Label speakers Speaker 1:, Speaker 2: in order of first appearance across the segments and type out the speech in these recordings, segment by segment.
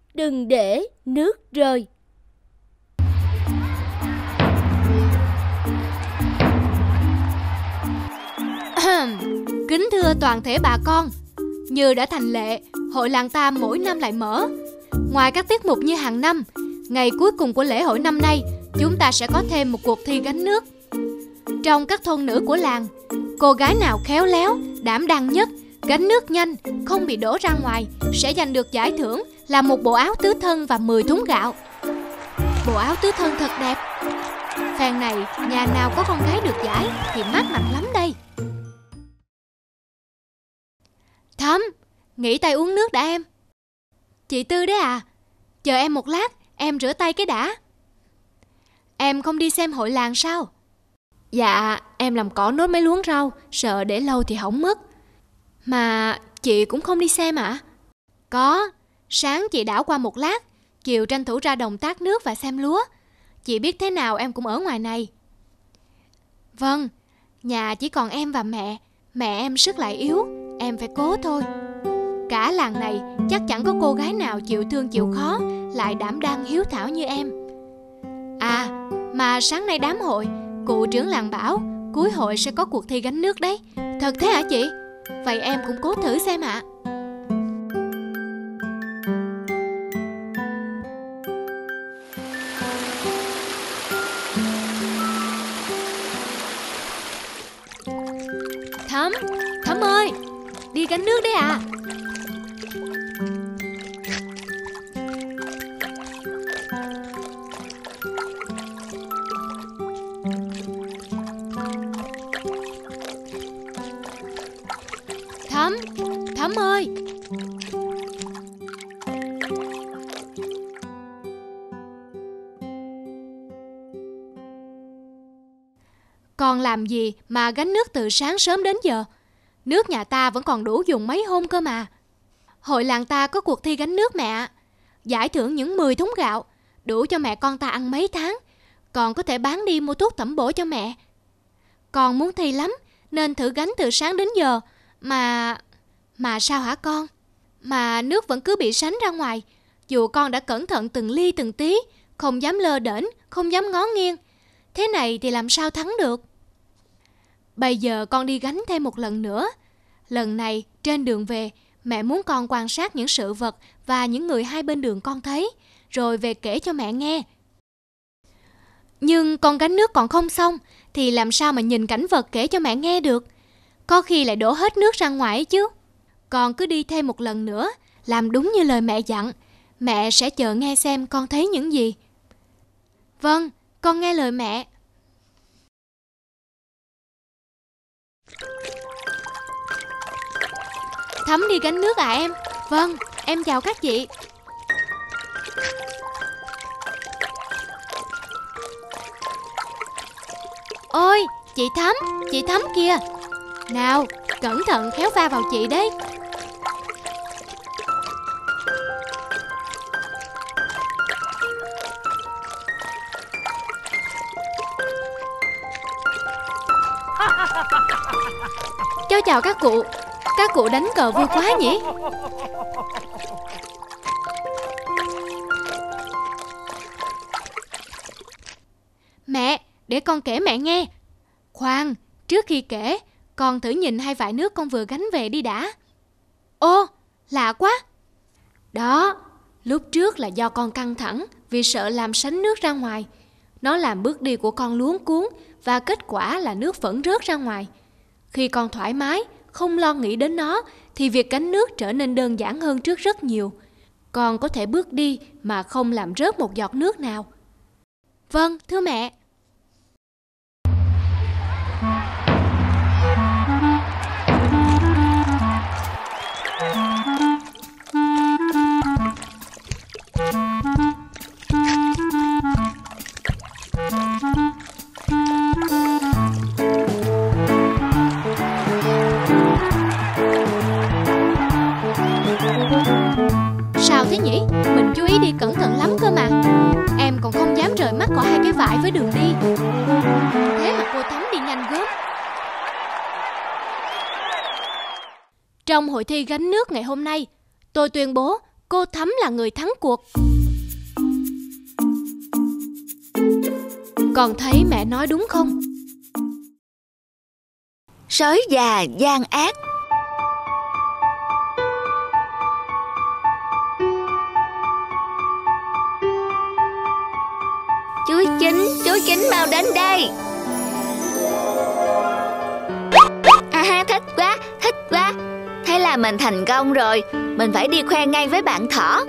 Speaker 1: đừng để nước rơi.
Speaker 2: Kính thưa toàn thể bà con, như đã thành lệ, hội làng ta mỗi năm lại mở. Ngoài các tiết mục như hàng năm, ngày cuối cùng của lễ hội năm nay, chúng ta sẽ có thêm một cuộc thi gánh nước. Trong các thôn nữ của làng, cô gái nào khéo léo, đảm đang nhất, gánh nước nhanh, không bị đổ ra ngoài sẽ giành được giải thưởng là một bộ áo tứ thân và 10 thúng gạo. Bộ áo tứ thân thật đẹp. Phen này, nhà nào có con gái được giải thì mát mặt lắm đây. Thắm, nghỉ tay uống nước đã em. Chị Tư đấy à? Chờ em một lát, em rửa tay cái đã. Em không đi xem hội làng sao? Dạ, em làm cỏ nốt mấy luống rau, sợ để lâu thì hỏng mất. Mà chị cũng không đi xem ạ? Có, sáng chị đảo qua một lát, chiều tranh thủ ra đồng tát nước và xem lúa. Chị biết thế nào em cũng ở ngoài này. Vâng, nhà chỉ còn em và mẹ em sức lại yếu, em phải cố thôi. Cả làng này chắc chẳng có cô gái nào chịu thương chịu khó, lại đảm đang hiếu thảo như em. À, mà sáng nay đám hội, cụ trưởng làng bảo cuối hội sẽ có cuộc thi gánh nước đấy. Thật thế hả chị? Vậy em cũng cố thử xem ạ. Thắm ơi, đi gánh nước đấy à? Thắm ơi. Con làm gì mà gánh nước từ sáng sớm đến giờ? Nước nhà ta vẫn còn đủ dùng mấy hôm cơ mà. Hội làng ta có cuộc thi gánh nước mẹ ạ. Giải thưởng những 10 thúng gạo, đủ cho mẹ con ta ăn mấy tháng. Còn có thể bán đi mua thuốc tẩm bổ cho mẹ. Con muốn thi lắm, nên thử gánh từ sáng đến giờ. Mà sao hả con? Mà nước vẫn cứ bị sánh ra ngoài. Dù con đã cẩn thận từng ly từng tí, không dám lơ đễnh, không dám ngó nghiêng. Thế này thì làm sao thắng được? Bây giờ con đi gánh thêm một lần nữa. Lần này trên đường về, mẹ muốn con quan sát những sự vật và những người hai bên đường con thấy, rồi về kể cho mẹ nghe. Nhưng con gánh nước còn không xong, thì làm sao mà nhìn cảnh vật kể cho mẹ nghe được? Có khi lại đổ hết nước ra ngoài ấy chứ. Con cứ đi thêm một lần nữa, làm đúng như lời mẹ dặn. Mẹ sẽ chờ nghe xem con thấy những gì. Vâng, con nghe lời mẹ. Thắm đi gánh nước à em? Vâng, em chào các chị. Ôi, chị Thắm kìa. Nào, cẩn thận khéo va vào chị đấy. Cháu chào các cụ. Các cụ đánh cờ vui quá nhỉ? Mẹ, để con kể mẹ nghe. Khoan, trước khi kể, con thử nhìn hai vại nước con vừa gánh về đi đã. Ô, lạ quá. Đó, lúc trước là do con căng thẳng vì sợ làm sánh nước ra ngoài. Nó làm bước đi của con luống cuống và kết quả là nước vẫn rớt ra ngoài. Khi con thoải mái, không lo nghĩ đến nó thì việc gánh nước trở nên đơn giản hơn trước rất nhiều. Con có thể bước đi mà không làm rớt một giọt nước nào. Vâng, thưa mẹ. Sao thế nhỉ? Mình chú ý đi cẩn thận lắm cơ mà. Em còn không dám rời mắt khỏi hai cái vại với đường đi. Thế mà cô Thắm đi nhanh gớm. Trong hội thi gánh nước ngày hôm nay, tôi tuyên bố cô Thắm là người thắng cuộc. Con thấy mẹ nói đúng không?
Speaker 3: Sói già gian ác. Chú Chính mau đến đây. Thích quá. Thế là mình thành công rồi. Mình phải đi khoe ngay với bạn thỏ.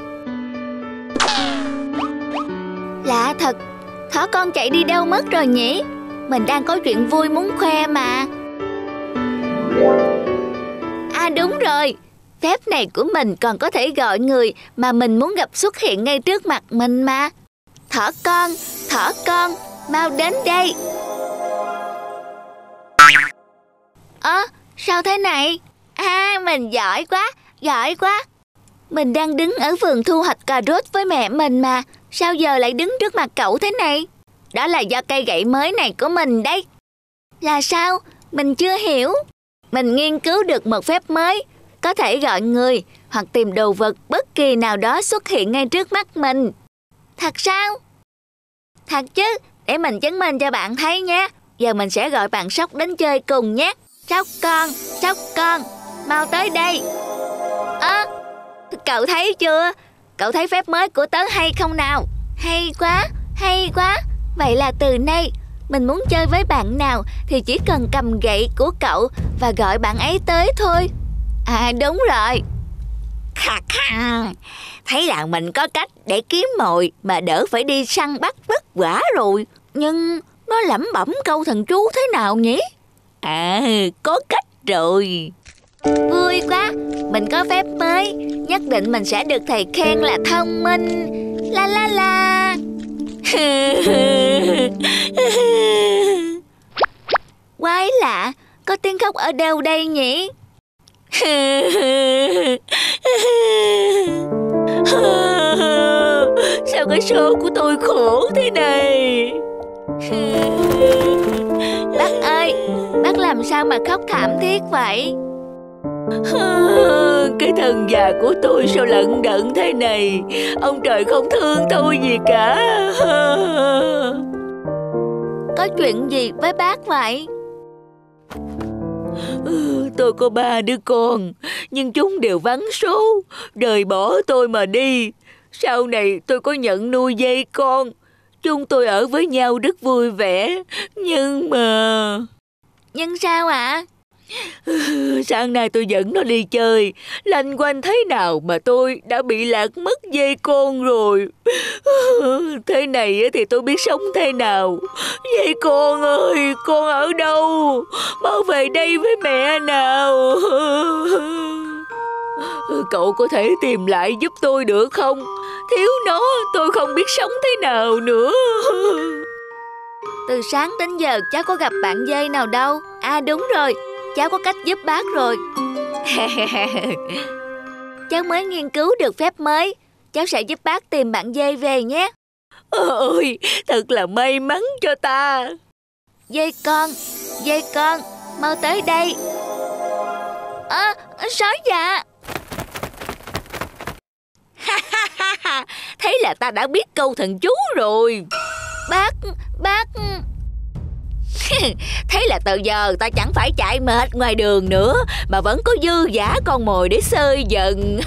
Speaker 3: Lạ thật, thỏ con chạy đi đâu mất rồi nhỉ? Mình đang có chuyện vui muốn khoe mà. À đúng rồi, phép này của mình còn có thể gọi người mà mình muốn gặp xuất hiện ngay trước mặt mình mà. Thỏ con, mau đến đây. Sao thế này? Mình giỏi quá. Mình đang đứng ở vườn thu hoạch cà rốt với mẹ mình mà. Sao giờ lại đứng trước mặt cậu thế này? Đó là do cây gậy mới này của mình đấy. Là sao? Mình chưa hiểu. Mình nghiên cứu được một phép mới, có thể gọi người hoặc tìm đồ vật bất kỳ nào đó xuất hiện ngay trước mắt mình. Thật sao? Thật chứ, để mình chứng minh cho bạn thấy nhé. Giờ mình sẽ gọi bạn Sóc đến chơi cùng nhé. Sóc con, mau tới đây. Cậu thấy chưa? Cậu thấy phép mới của tớ hay không nào? Hay quá. Vậy là từ nay, mình muốn chơi với bạn nào thì chỉ cần cầm gậy của cậu và gọi bạn ấy tới thôi. À đúng rồi. Thấy là mình có cách để kiếm mồi mà đỡ phải đi săn bắt vất vả rồi. Nhưng nó lẩm bẩm câu thần chú thế nào nhỉ? Có cách rồi. Vui quá, mình có phép mới. Nhất định mình sẽ được thầy khen là thông minh. La la la. Quái lạ, có tiếng khóc ở đâu đây nhỉ? Sao cái số của tôi khổ thế này? Bác ơi, bác làm sao mà khóc thảm thiết vậy? Cái thân già của tôi sao lận đận thế này? Ông trời không thương tôi gì cả. Có chuyện gì với bác vậy? Tôi có 3 đứa con, nhưng chúng đều vắng số, rời bỏ tôi mà đi. Sau này tôi có nhận nuôi dây con. Chúng tôi ở với nhau rất vui vẻ. Nhưng sao ạ? Sáng nay tôi dẫn nó đi chơi, lanh quanh thế nào mà tôi đã bị lạc mất dây con rồi. Thế này thì tôi biết sống thế nào. Dây con ơi, con ở đâu? Mau về đây với mẹ nào. Cậu có thể tìm lại giúp tôi được không? Thiếu nó tôi không biết sống thế nào nữa. Từ sáng đến giờ cháu có gặp bạn dây nào đâu. À đúng rồi, cháu có cách giúp bác rồi. Cháu mới nghiên cứu được phép mới. Cháu sẽ giúp bác tìm bạn dây về nhé. Ôi, thật là may mắn cho ta. Dây con, mau tới đây. Sói già. Thế là ta đã biết câu thần chú rồi. Bác Thế là từ giờ ta chẳng phải chạy mệt ngoài đường nữa, mà vẫn có dư dả con mồi để xơi dần.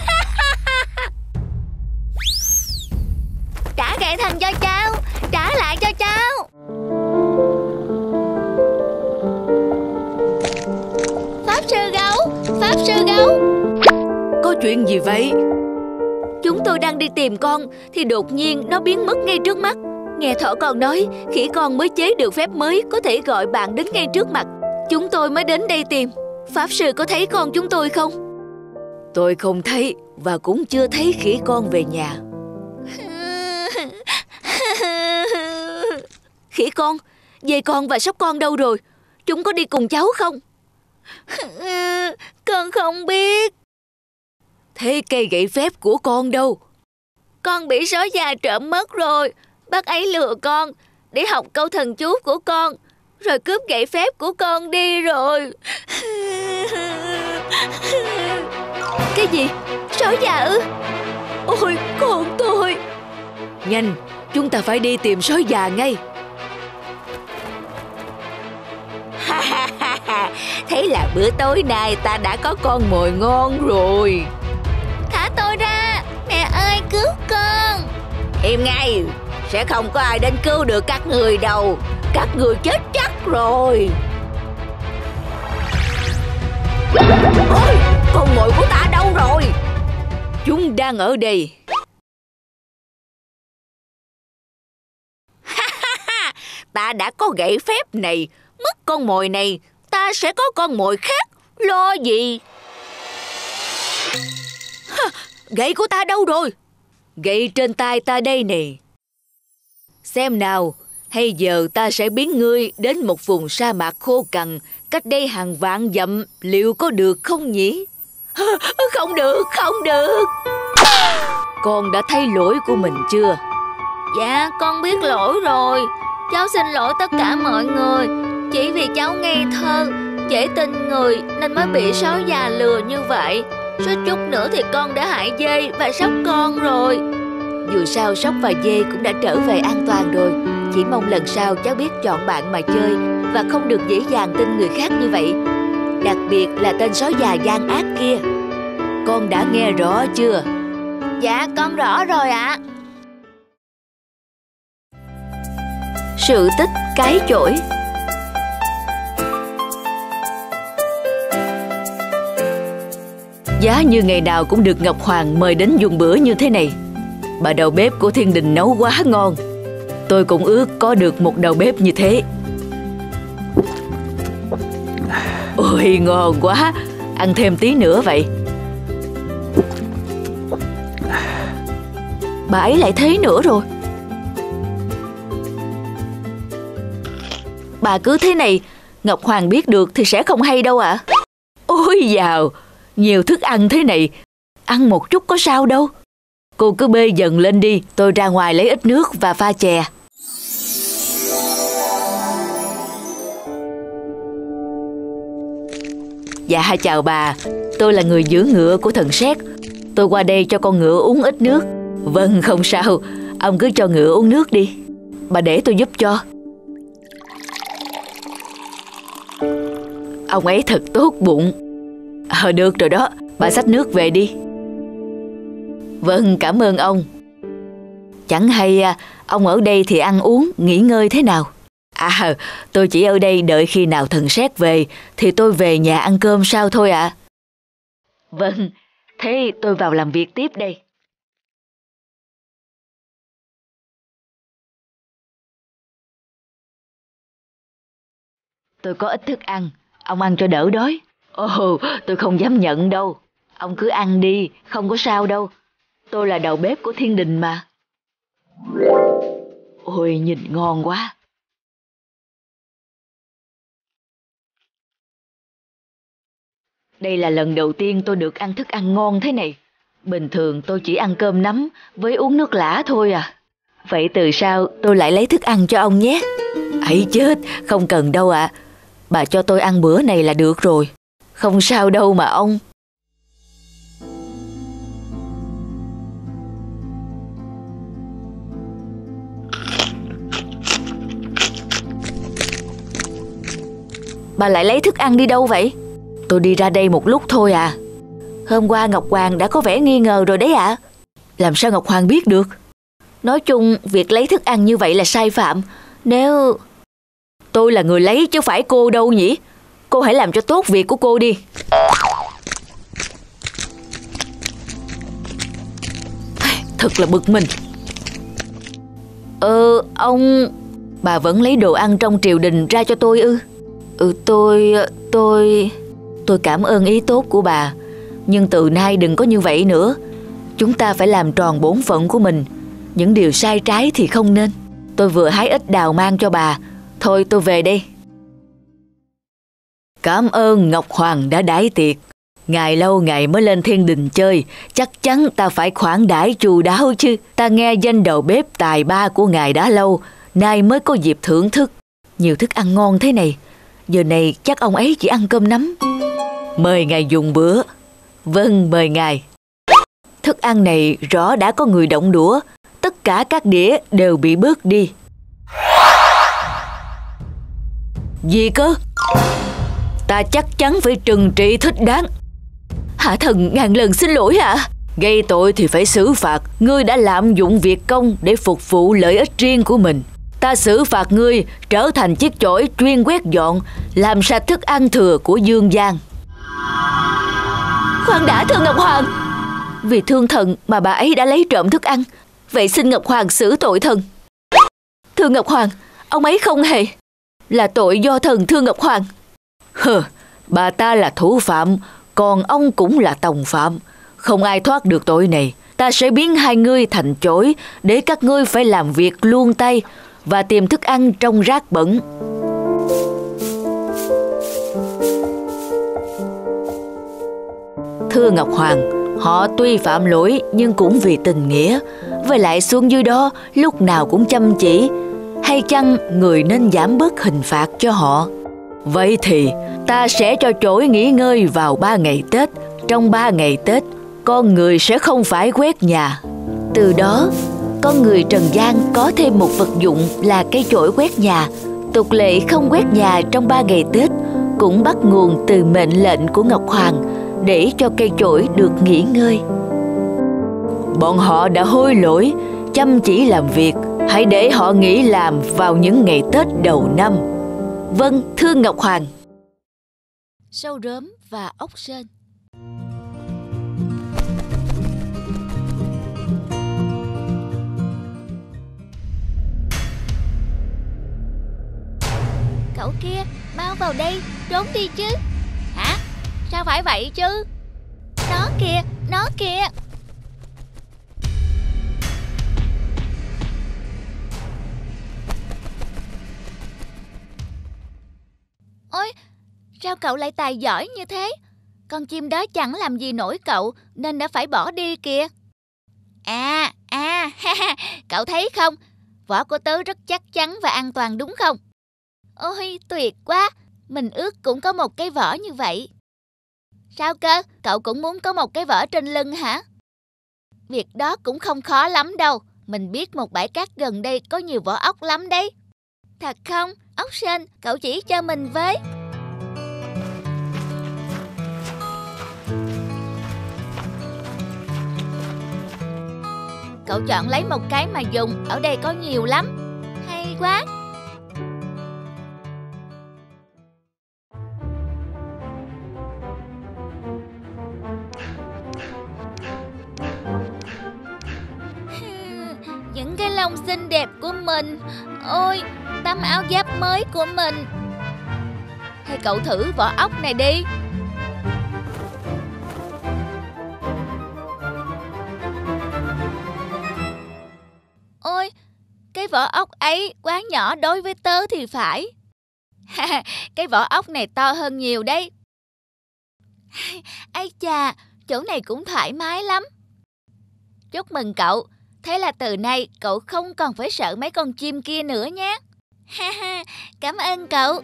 Speaker 3: Trả gậy thần cho cháu, trả lại cho cháu. Pháp sư gấu. Có chuyện gì vậy? Chúng tôi đang đi tìm con thì đột nhiên nó biến mất ngay trước mắt. Nghe thỏ con nói khỉ con mới chế được phép mới có thể gọi bạn đến ngay trước mặt. Chúng tôi mới đến đây tìm. Pháp sư có thấy con chúng tôi không? Tôi không thấy và cũng chưa thấy khỉ con về nhà. Khỉ con, dê con và sóc con đâu rồi? Chúng có đi cùng cháu không? Con không biết. Thế cây gậy phép của con đâu? Con bị sói già trộm mất rồi. Bác ấy lừa con để học câu thần chú của con, rồi cướp gậy phép của con đi rồi. Cái gì? Sói già ư? Ôi con tôi.
Speaker 4: Nhanh, chúng ta phải đi tìm sói già ngay.
Speaker 3: Thế là bữa tối nay ta đã có con mồi ngon rồi. Thả tôi ra, mẹ ơi cứu con. Im ngay, sẽ không có ai đến cứu được các người đâu. Các người chết chắc rồi. Ôi, con mồi của ta đâu rồi?
Speaker 4: Chúng đang ở đây.
Speaker 3: Ta đã có gậy phép này. Mất con mồi này, ta sẽ có con mồi khác. Lo gì?
Speaker 4: Gậy của ta đâu rồi? Gậy trên tay ta đây nè. Xem nào, hay giờ ta sẽ biến ngươi đến một vùng sa mạc khô cằn cách đây hàng vạn dặm, liệu có được không nhỉ?
Speaker 3: Không được, không được.
Speaker 4: Con đã thấy lỗi của mình chưa?
Speaker 3: Dạ, con biết lỗi rồi. Cháu xin lỗi tất cả mọi người. Chỉ vì cháu ngây thơ, dễ tin người nên mới bị sói già lừa như vậy. Suýt chút nữa thì con đã hại dê và sóc con rồi.
Speaker 4: Dù sao sóc và dê cũng đã trở về an toàn rồi. Chỉ mong lần sau cháu biết chọn bạn mà chơi và không được dễ dàng tin người khác như vậy. Đặc biệt là tên sói già gian ác kia. Con đã nghe rõ chưa?
Speaker 3: Dạ, con rõ rồi ạ.
Speaker 4: Sự tích cái chổi. Giá như ngày nào cũng được Ngọc Hoàng mời đến dùng bữa như thế này. Bà đầu bếp của thiên đình nấu quá ngon. Tôi cũng ước có được một đầu bếp như thế. Ôi ngon quá. Ăn thêm tí nữa vậy. Bà ấy lại thế nữa rồi. Bà cứ thế này, Ngọc Hoàng biết được thì sẽ không hay đâu ạ. Ôi dào, nhiều thức ăn thế này, ăn một chút có sao đâu. Cô cứ bê dần lên đi, tôi ra ngoài lấy ít nước và pha chè. Dạ chào bà, tôi là người giữ ngựa của thần Sét. Tôi qua đây cho con ngựa uống ít nước. Vâng, không sao, ông cứ cho ngựa uống nước đi. Bà để tôi giúp cho. Ông ấy thật tốt bụng. Được rồi đó, bà xách nước về đi. Vâng, cảm ơn ông. Chẳng hay ông ở đây thì ăn uống, nghỉ ngơi thế nào? Tôi chỉ ở đây đợi khi nào thần Sét về thì tôi về nhà ăn cơm sao thôi ạ. Vâng, thế tôi vào làm việc tiếp đây. Tôi có ít thức ăn, ông ăn cho đỡ đói. Ồ, tôi không dám nhận đâu. Ông cứ ăn đi, không có sao đâu. Tôi là đầu bếp của thiên đình mà. Ôi, nhìn ngon quá. Đây là lần đầu tiên tôi được ăn thức ăn ngon thế này. Bình thường tôi chỉ ăn cơm nắm với uống nước lã thôi à. Vậy từ sau tôi lại lấy thức ăn cho ông nhé. Ấy chết, không cần đâu ạ. Bà cho tôi ăn bữa này là được rồi. Không sao đâu mà ông. Bà lại lấy thức ăn đi đâu vậy? Tôi đi ra đây một lúc thôi à. Hôm qua Ngọc Hoàng đã có vẻ nghi ngờ rồi đấy ạ. Làm sao Ngọc Hoàng biết được? Nói chung việc lấy thức ăn như vậy là sai phạm. Nếu... Tôi là người lấy chứ phải cô đâu nhỉ? Cô hãy làm cho tốt việc của cô đi. Thật là bực mình. Ông... Bà vẫn lấy đồ ăn trong triều đình ra cho tôi ư? Tôi cảm ơn ý tốt của bà. Nhưng từ nay đừng có như vậy nữa. Chúng ta phải làm tròn bổn phận của mình. Những điều sai trái thì không nên. Tôi vừa hái ít đào mang cho bà. Thôi tôi về đây. Cảm ơn Ngọc Hoàng đã đãi tiệc. Ngày lâu ngày mới lên thiên đình chơi, chắc chắn ta phải khoản đãi chu đáo chứ. Ta nghe danh đầu bếp tài ba của ngài đã lâu, nay mới có dịp thưởng thức. Nhiều thức ăn ngon thế này, giờ này chắc ông ấy chỉ ăn cơm nắm. Mời ngài dùng bữa. Vâng, mời ngài. Thức ăn này rõ đã có người động đũa. Tất cả các đĩa đều bị bớt đi. Gì cơ? Ta chắc chắn phải trừng trị thích đáng. Hạ thần ngàn lần xin lỗi ạ. Gây tội thì phải xử phạt. Ngươi đã lạm dụng việc công để phục vụ lợi ích riêng của mình. Ta xử phạt ngươi trở thành chiếc chổi chuyên quét dọn, làm sạch thức ăn thừa của Dương Giang. Khoan đã, thưa Ngọc Hoàng. Vì thương thần mà bà ấy đã lấy trộm thức ăn. Vậy xin Ngọc Hoàng xử tội thần. Thưa Ngọc Hoàng, ông ấy không hề. Là tội do thần, thưa Ngọc Hoàng. Bà ta là thủ phạm, còn ông cũng là tòng phạm. Không ai thoát được tội này. Ta sẽ biến hai ngươi thành chổi để các ngươi phải làm việc luông tay và tìm thức ăn trong rác bẩn. Thưa Ngọc Hoàng, họ tuy phạm lỗi nhưng cũng vì tình nghĩa. Với lại xuống dưới đó lúc nào cũng chăm chỉ. Hay chăng người nên giảm bớt hình phạt cho họ? Vậy thì ta sẽ cho chổi nghỉ ngơi vào 3 ngày Tết. Trong 3 ngày Tết, con người sẽ không phải quét nhà. Từ đó, con người trần gian có thêm một vật dụng là cây chổi quét nhà. Tục lệ không quét nhà trong 3 ngày Tết cũng bắt nguồn từ mệnh lệnh của Ngọc Hoàng để cho cây chổi được nghỉ ngơi. Bọn họ đã hối lỗi, chăm chỉ làm việc. Hãy để họ nghỉ làm vào những ngày Tết đầu năm. Vâng, thưa Ngọc Hoàng.
Speaker 1: Sâu rớm và ốc sên.
Speaker 3: Cậu kia, mau vào đây, trốn đi chứ. Hả? Sao phải vậy chứ? Nó kìa, nó kìa. Ôi, sao cậu lại tài giỏi như thế? Con chim đó chẳng làm gì nổi cậu nên đã phải bỏ đi kìa. Cậu thấy không? Vỏ của tớ rất chắc chắn và an toàn đúng không? Ôi, tuyệt quá. Mình ước cũng có một cái vỏ như vậy. Sao cơ? Cậu cũng muốn có một cái vỏ trên lưng hả? Việc đó cũng không khó lắm đâu. Mình biết một bãi cát gần đây có nhiều vỏ ốc lắm đấy. Thật không? Ốc sên, cậu chỉ cho mình với. Cậu chọn lấy một cái mà dùng. Ở đây có nhiều lắm. Hay quá. Những cái lông xinh đẹp của mình. Ôi, tấm áo giáp mới của mình. Hay cậu thử vỏ ốc này đi. Ôi, cái vỏ ốc ấy quá nhỏ đối với tớ thì phải. Cái vỏ ốc này to hơn nhiều đấy. Ây chà, chỗ này cũng thoải mái lắm. Chúc mừng cậu. Thế là từ nay cậu không còn phải sợ mấy con chim kia nữa nhé. Cảm ơn cậu.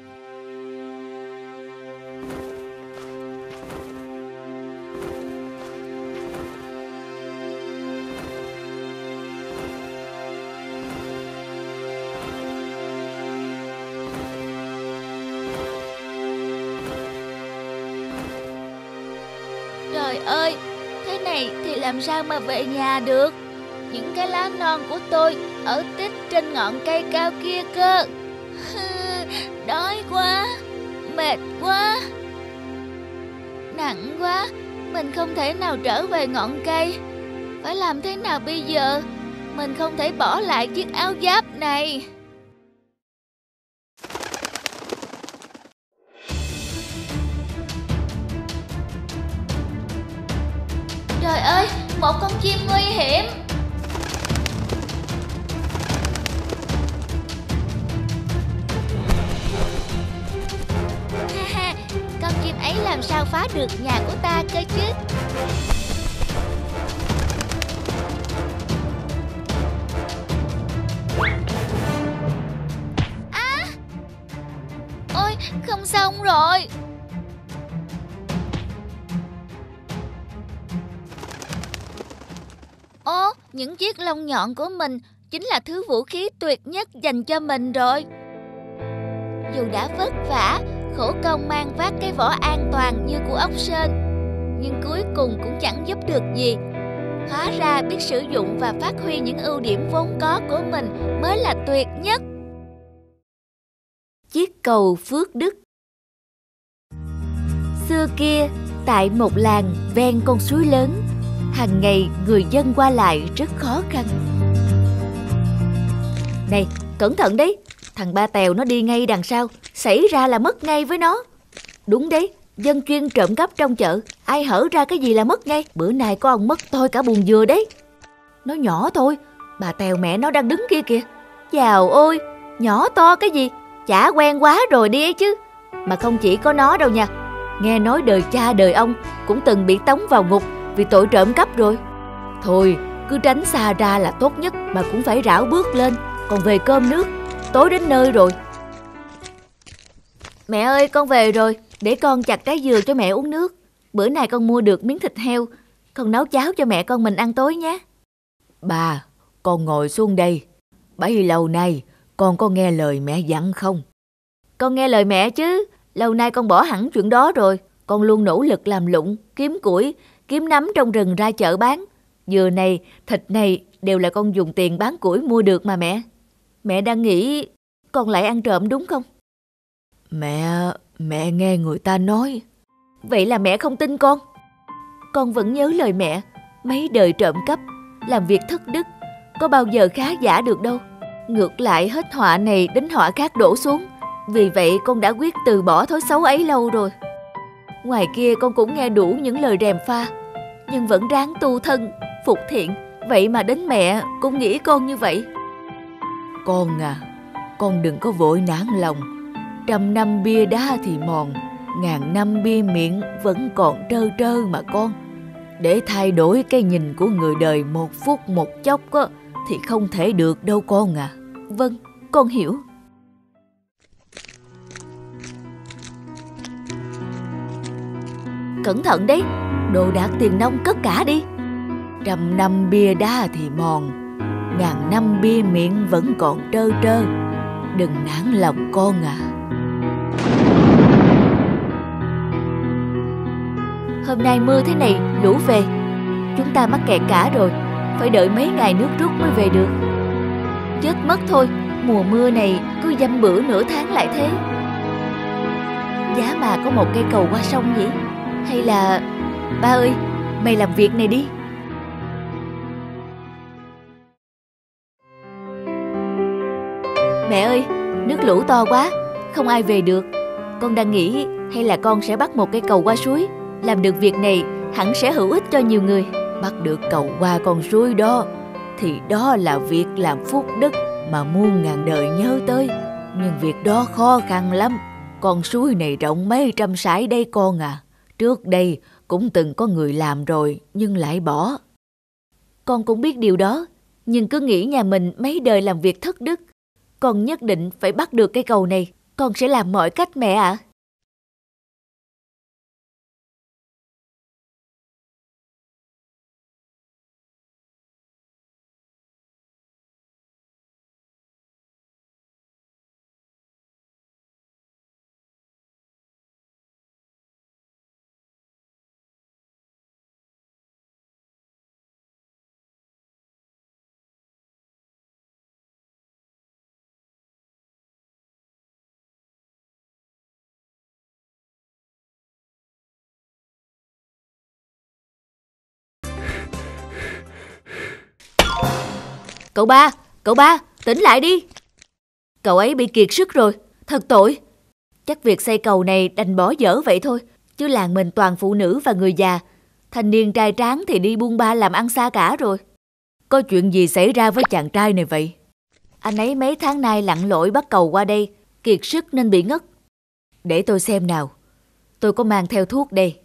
Speaker 3: Trời ơi, thế này thì làm sao mà về nhà được? Những cái lá non của tôi ở tít trên ngọn cây cao kia cơ. Đói quá, mệt quá, nặng quá. Mình không thể nào trở về ngọn cây. Phải làm thế nào bây giờ? Mình không thể bỏ lại chiếc áo giáp này. Trời ơi, một con chim nguy hiểm. Con chim ấy làm sao phá được nhà của ta cơ chứ? Ôi, không xong rồi. Những chiếc lông nhọn của mình chính là thứ vũ khí tuyệt nhất dành cho mình rồi. Dù đã vất vả, khổ công mang vác cái vỏ an toàn như của ốc sên, nhưng cuối cùng cũng chẳng giúp được gì. Hóa ra biết sử dụng và phát huy những ưu điểm vốn có của mình mới là tuyệt nhất.
Speaker 1: Chiếc cầu phước đức. Xưa kia, tại một làng ven con suối lớn, hàng ngày người dân qua lại rất khó khăn. Này, cẩn thận đấy, thằng Ba Tèo nó đi ngay đằng sau, xảy ra là mất ngay với nó. Đúng đấy, dân chuyên trộm cắp trong chợ, ai hở ra cái gì là mất ngay. Bữa nay có ông mất tôi cả buồng dừa đấy. Nó nhỏ thôi, bà Tèo mẹ nó đang đứng kia kìa. Chào ôi, nhỏ to cái gì, chả quen quá rồi đi ấy chứ. Mà không chỉ có nó đâu nha, nghe nói đời cha đời ông cũng từng bị tống vào ngục vì tội trộm cắp rồi. Thôi, cứ tránh xa ra là tốt nhất, mà cũng phải rảo bước lên. Còn về cơm nước, tối đến nơi rồi. Mẹ ơi, con về rồi, để con chặt trái dừa cho mẹ uống nước. Bữa nay con mua được miếng thịt heo, con nấu cháo cho mẹ con mình ăn tối nhé. Bà, con ngồi xuống đây. Bấy lâu nay, con có nghe lời mẹ dặn không? Con nghe lời mẹ chứ, lâu nay con bỏ hẳn chuyện đó rồi. Con luôn nỗ lực làm lụng, kiếm củi, kiếm nấm trong rừng ra chợ bán. Dừa này, thịt này đều là con dùng tiền bán củi mua được mà mẹ. Mẹ đang nghĩ con lại ăn trộm đúng không? Mẹ nghe người ta nói. Vậy là mẹ không tin con? Con vẫn nhớ lời mẹ, mấy đời trộm cắp, làm việc thất đức, có bao giờ khá giả được đâu. Ngược lại hết họa này đến họa khác đổ xuống. Vì vậy con đã quyết từ bỏ thói xấu ấy lâu rồi. Ngoài kia con cũng nghe đủ những lời rèm pha, nhưng vẫn ráng tu thân, phục thiện. Vậy mà đến mẹ cũng nghĩ con như vậy. Con à, con đừng có vội nản lòng. 100 năm bia đá thì mòn, 1000 năm bia miệng vẫn còn trơ trơ mà con. Để thay đổi cái nhìn của người đời một phút một chốc á, thì không thể được đâu con à. Vâng, con hiểu. Cẩn thận đấy, đồ đạc tiền nong cất cả đi. 100 năm bia đá thì mòn, 1000 năm bia miệng vẫn còn trơ trơ. Đừng nản lòng con à. Hôm nay mưa thế này, lũ về. Chúng ta mắc kẹt cả rồi, phải đợi mấy ngày nước rút mới về được. Chết mất thôi, mùa mưa này cứ dăm bữa nửa tháng lại thế. Giá mà có một cây cầu qua sông nhỉ? Hay là... Ba ơi, mày làm việc này đi. Mẹ ơi, nước lũ to quá, không ai về được. Con đang nghĩ hay là con sẽ bắt một cây cầu qua suối. Làm được việc này hẳn sẽ hữu ích cho nhiều người. Bắt được cầu qua con suối đó thì đó là việc làm phúc đức mà muôn ngàn đời nhớ tới. Nhưng việc đó khó khăn lắm. Con suối này rộng mấy trăm sải đây con à. Trước đây cũng từng có người làm rồi nhưng lại bỏ. Con cũng biết điều đó, nhưng cứ nghĩ nhà mình mấy đời làm việc thất đức. Con nhất định phải bắt được cây cầu này. Con sẽ làm mọi cách mẹ ạ. Cậu ba, tỉnh lại đi. Cậu ấy bị kiệt sức rồi, thật tội. Chắc việc xây cầu này đành bỏ dở vậy thôi. Chứ làng mình toàn phụ nữ và người già. Thanh niên trai tráng thì đi buôn ba làm ăn xa cả rồi. Có chuyện gì xảy ra với chàng trai này vậy? Anh ấy mấy tháng nay lặn lội bắt cầu qua đây, kiệt sức nên bị ngất. Để tôi xem nào. Tôi có mang theo thuốc đây.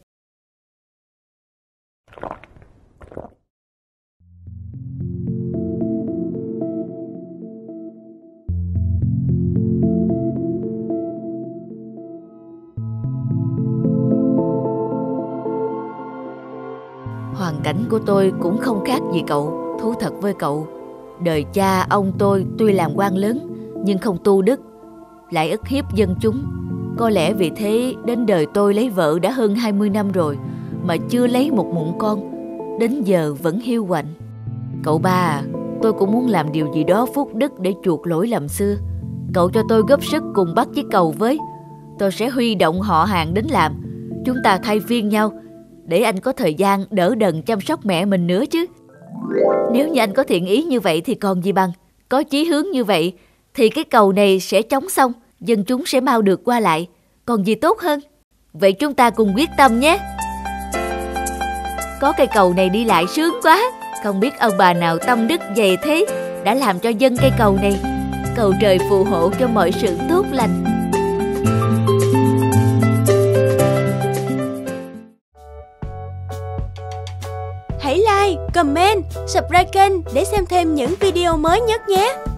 Speaker 1: Hoàn cảnh của tôi cũng không khác gì cậu. Thú thật với cậu, đời cha ông tôi tuy làm quan lớn nhưng không tu đức, lại ức hiếp dân chúng. Có lẽ vì thế đến đời tôi lấy vợ đã hơn 20 năm rồi mà chưa lấy một mụn con, đến giờ vẫn hiu quạnh. Cậu ba à, tôi cũng muốn làm điều gì đó phúc đức để chuộc lỗi lầm xưa. Cậu cho tôi góp sức cùng bắt chiếc cầu với. Tôi sẽ huy động họ hàng đến làm. Chúng ta thay phiên nhau để anh có thời gian đỡ đần chăm sóc mẹ mình nữa chứ. Nếu như anh có thiện ý như vậy thì còn gì bằng. Có chí hướng như vậy thì cái cầu này sẽ chóng xong, dân chúng sẽ mau được qua lại. Còn gì tốt hơn. Vậy chúng ta cùng quyết tâm nhé. Có cây cầu này đi lại sướng quá. Không biết ông bà nào tâm đức dày thế đã làm cho dân cây cầu này. Cầu trời phù hộ cho mọi sự tốt lành.
Speaker 5: Hãy like, comment, subscribe kênh để xem thêm những video mới nhất nhé.